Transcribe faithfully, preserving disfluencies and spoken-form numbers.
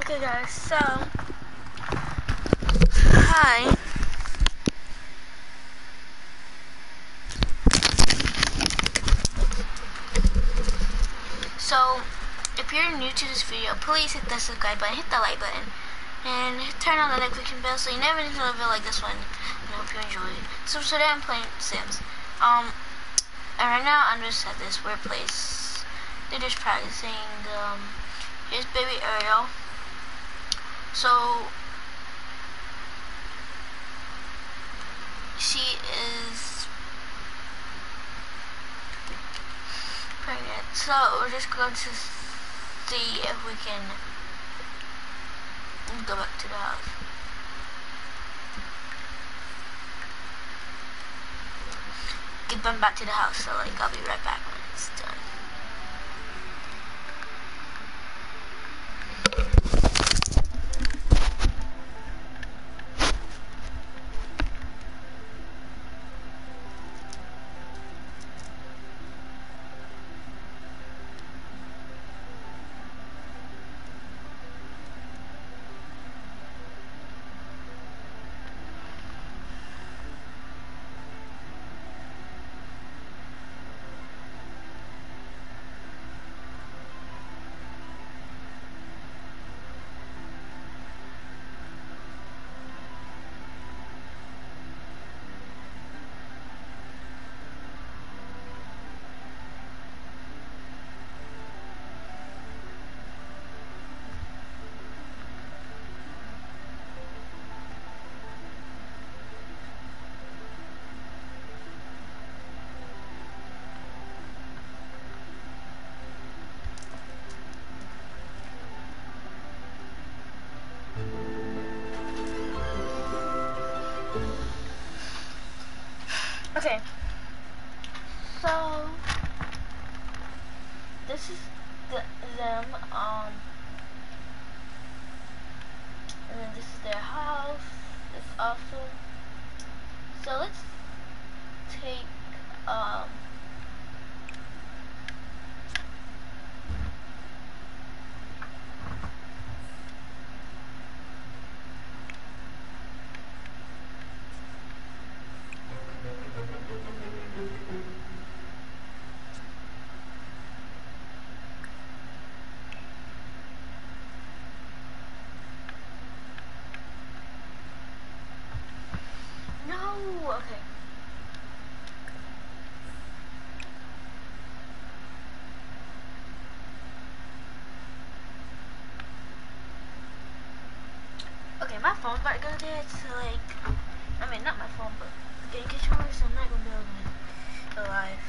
Okay guys, so hi. So if you're new to this video, please hit the subscribe button, hit the like button, and turn on the notification bell so you never miss a video like this one. And I hope you enjoy it. So today I'm playing Sims. Um and right now I'm just at this weird place. They're just practicing the um here's baby Ariel. So she is pregnant. So we're just going to see if we can go back to the house. Get them back to the house. So like I'll be right back when it's done. Okay, so this is the, them, um, and then this is their house. It's awesome. So let's take, um, no, okay. Okay, my phone's about to go dead, so like, I mean, not my phone, but the game controller, so I'm not gonna be able to go live.